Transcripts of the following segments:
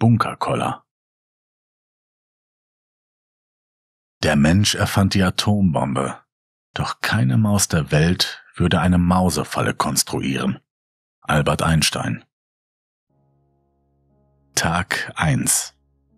Bunkerkoller. Der Mensch erfand die Atombombe, doch keine Maus der Welt würde eine Mausefalle konstruieren. Albert Einstein. Tag 1.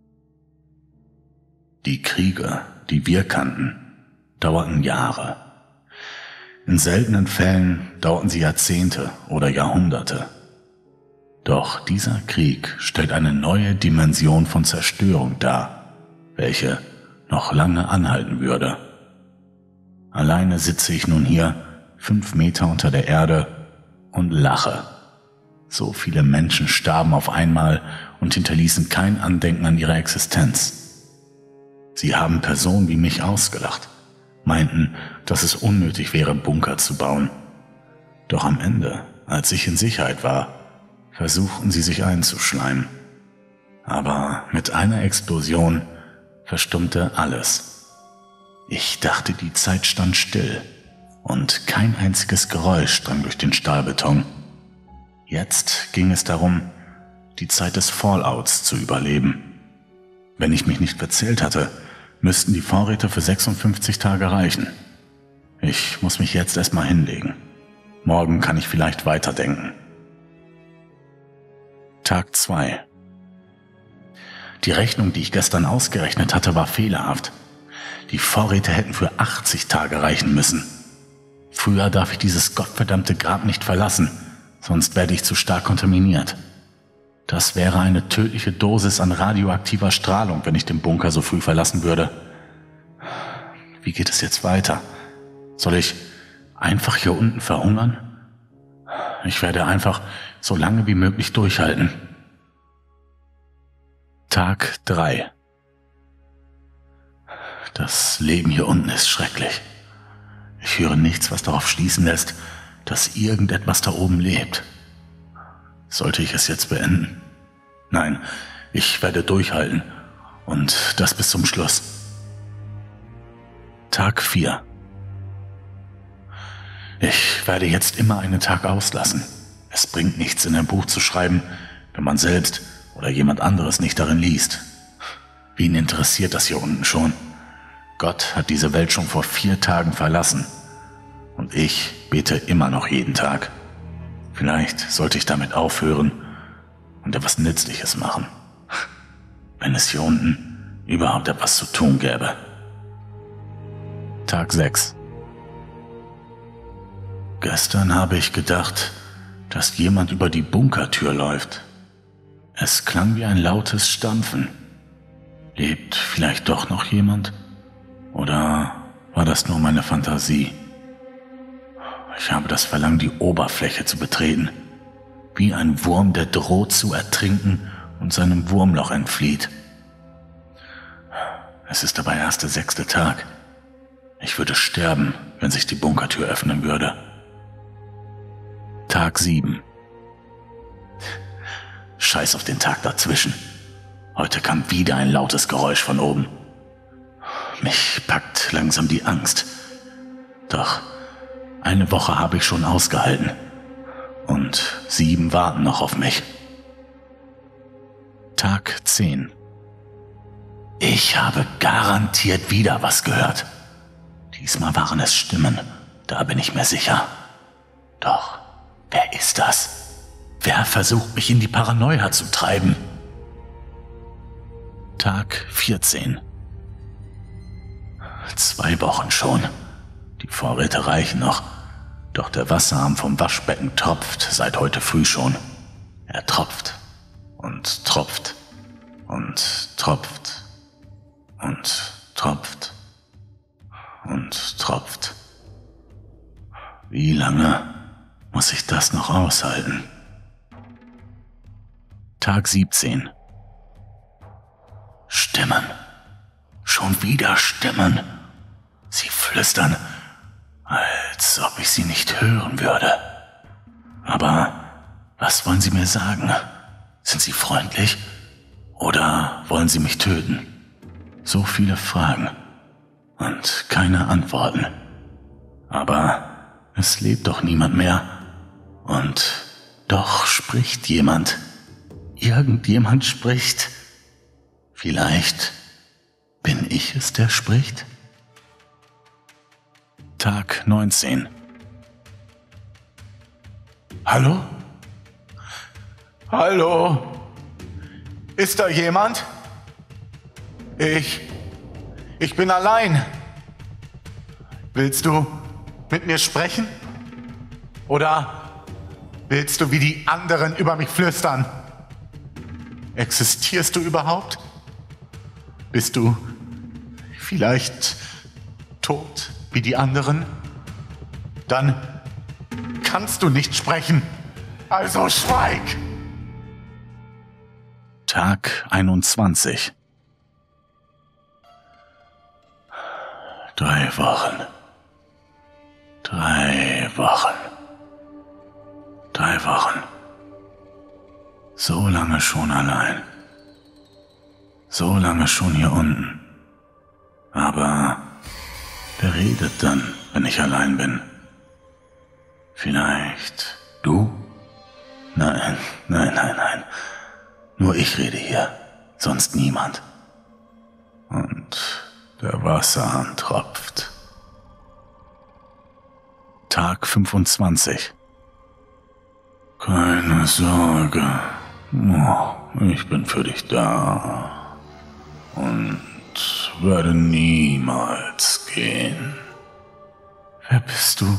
Die Kriege, die wir kannten, dauerten Jahre. In seltenen Fällen dauerten sie Jahrzehnte oder Jahrhunderte. Doch dieser Krieg stellt eine neue Dimension von Zerstörung dar, welche noch lange anhalten würde. Alleine sitze ich nun hier, 5 Meter unter der Erde, und lache. So viele Menschen starben auf einmal und hinterließen kein Andenken an ihre Existenz. Sie haben Personen wie mich ausgelacht, meinten, dass es unnötig wäre, Bunker zu bauen. Doch am Ende, als ich in Sicherheit war, versuchten sie sich einzuschleimen. Aber mit einer Explosion verstummte alles. Ich dachte, die Zeit stand still und kein einziges Geräusch drang durch den Stahlbeton. Jetzt ging es darum, die Zeit des Fallouts zu überleben. Wenn ich mich nicht verzählt hatte, müssten die Vorräte für 56 Tage reichen. Ich muss mich jetzt erstmal hinlegen. Morgen kann ich vielleicht weiterdenken. Tag 2. Die Rechnung, die ich gestern ausgerechnet hatte, war fehlerhaft. Die Vorräte hätten für 80 Tage reichen müssen. Früher darf ich dieses gottverdammte Grab nicht verlassen, sonst werde ich zu stark kontaminiert. Das wäre eine tödliche Dosis an radioaktiver Strahlung, wenn ich den Bunker so früh verlassen würde. Wie geht es jetzt weiter? Soll ich einfach hier unten verhungern? Ich werde einfach so lange wie möglich durchhalten. Tag 3. Das Leben hier unten ist schrecklich. Ich höre nichts, was darauf schließen lässt, dass irgendetwas da oben lebt. Sollte ich es jetzt beenden? Nein, ich werde durchhalten und das bis zum Schluss. Tag 4. Ich werde jetzt immer einen Tag auslassen. Es bringt nichts, in ein Buch zu schreiben, wenn man selbst oder jemand anderes nicht darin liest. Wen interessiert das hier unten schon? Gott hat diese Welt schon vor 4 Tagen verlassen. Und ich bete immer noch jeden Tag. Vielleicht sollte ich damit aufhören und etwas Nützliches machen. Wenn es hier unten überhaupt etwas zu tun gäbe. Tag 6. Gestern habe ich gedacht, dass jemand über die Bunkertür läuft. Es klang wie ein lautes Stampfen. Lebt vielleicht doch noch jemand? Oder war das nur meine Fantasie? Ich habe das Verlangen, die Oberfläche zu betreten. Wie ein Wurm, der droht zu ertrinken und seinem Wurmloch entflieht. Es ist aber erst der 6. Tag. Ich würde sterben, wenn sich die Bunkertür öffnen würde. Tag 7. Scheiß auf den Tag dazwischen. Heute kam wieder ein lautes Geräusch von oben. Mich packt langsam die Angst. Doch eine Woche habe ich schon ausgehalten. Und 7 warten noch auf mich. Tag 10. Ich habe garantiert wieder was gehört. Diesmal waren es Stimmen, da bin ich mir sicher. Doch, wer ist das? Wer versucht, mich in die Paranoia zu treiben? Tag 14. 2 Wochen schon. Die Vorräte reichen noch. Doch der Wasserhahn vom Waschbecken tropft seit heute früh schon. Er tropft und tropft und tropft und tropft und tropft. Wie lange muss ich das noch aushalten? Tag 17. Stimmen. Schon wieder Stimmen. Sie flüstern, als ob ich sie nicht hören würde. Aber was wollen sie mir sagen? Sind sie freundlich? Oder wollen sie mich töten? So viele Fragen und keine Antworten. Aber es lebt doch niemand mehr. Und doch spricht jemand. irgendjemand spricht. Vielleicht bin ich es, der spricht? Tag 19. Hallo? Hallo? Ist da jemand? Ich bin allein. Willst du mit mir sprechen? Oder willst du wie die anderen über mich flüstern? Existierst du überhaupt? Bist du vielleicht tot wie die anderen? Dann kannst du nicht sprechen. Also schweig! Tag 21. 3 Wochen. 3 Wochen. 3 Wochen. So lange schon allein. So lange schon hier unten. Aber wer redet dann, wenn ich allein bin? Vielleicht du? Nein. Nur ich rede hier, sonst niemand. Und der Wasserhahn tropft. Tag 25. Keine Sorge. Ich bin für dich da. Und werde niemals gehen. Wer bist du?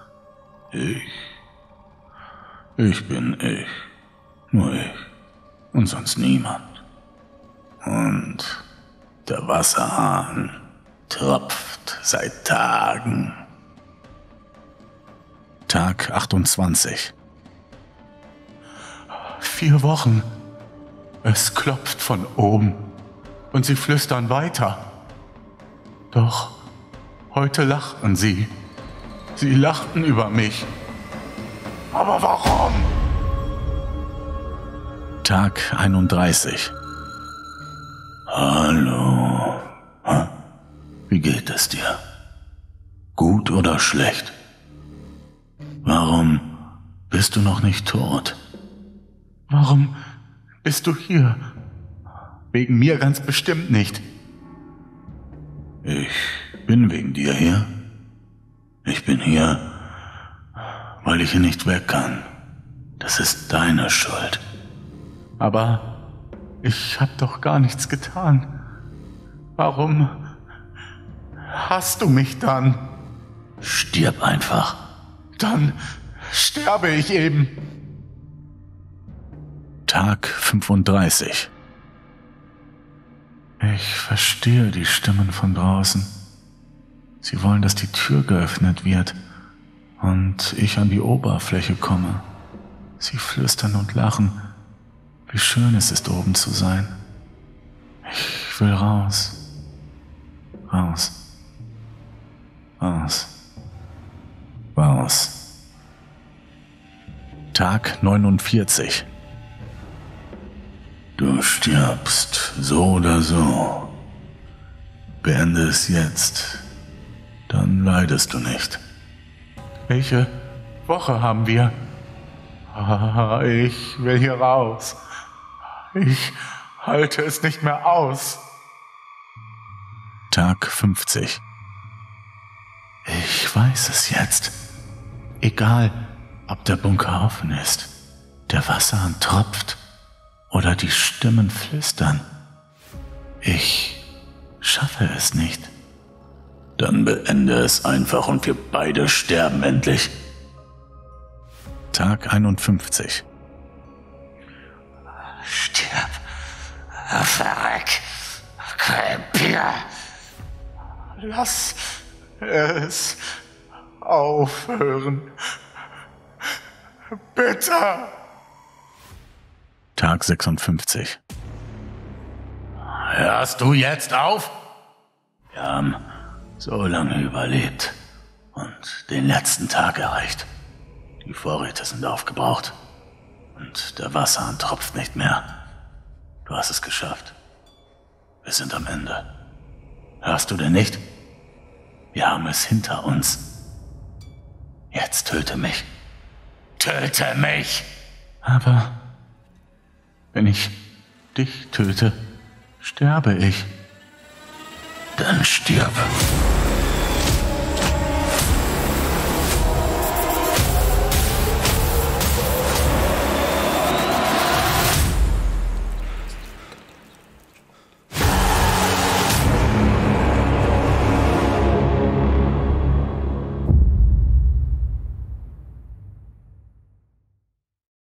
Ich bin ich. Nur ich. Und sonst niemand. Und der Wasserhahn tropft seit Tagen. Tag 28. 4 Wochen. Es klopft von oben. Und sie flüstern weiter. Doch heute lachten sie. Sie lachten über mich. Aber warum? Tag 31. Hallo. Wie geht es dir? Gut oder schlecht? Warum bist du noch nicht tot? Warum bist du hier? Wegen mir ganz bestimmt nicht. Ich bin wegen dir hier. Ich bin hier, weil ich hier nicht weg kann. Das ist deine Schuld. Aber ich hab doch gar nichts getan. Warum hasst du mich dann? Stirb einfach. Dann sterbe ich eben. Tag 35. Ich verstehe die Stimmen von draußen. Sie wollen, dass die Tür geöffnet wird und ich an die Oberfläche komme. Sie flüstern und lachen. Wie schön es ist, oben zu sein. Ich will raus. Raus. Raus. Raus. Tag 49. Du stirbst, so oder so. Beende es jetzt, dann leidest du nicht. Welche Woche haben wir? Ich will hier raus. Ich halte es nicht mehr aus. Tag 50. Ich weiß es jetzt. Egal, ob der Bunker offen ist, der Wasserhahn tropft oder die Stimmen flüstern. Ich schaffe es nicht. Dann beende es einfach und wir beide sterben endlich. Tag 51. Stirb. Verreck. Krepier. Lass es aufhören. Bitte. Tag 56. Hörst du jetzt auf? Wir haben so lange überlebt und den letzten Tag erreicht. Die Vorräte sind aufgebraucht und der Wasserhahn tropft nicht mehr. Du hast es geschafft. Wir sind am Ende. Hörst du denn nicht? Wir haben es hinter uns. Jetzt töte mich. Töte mich! Aber Wenn ich dich töte, sterbe ich. Dann stirb.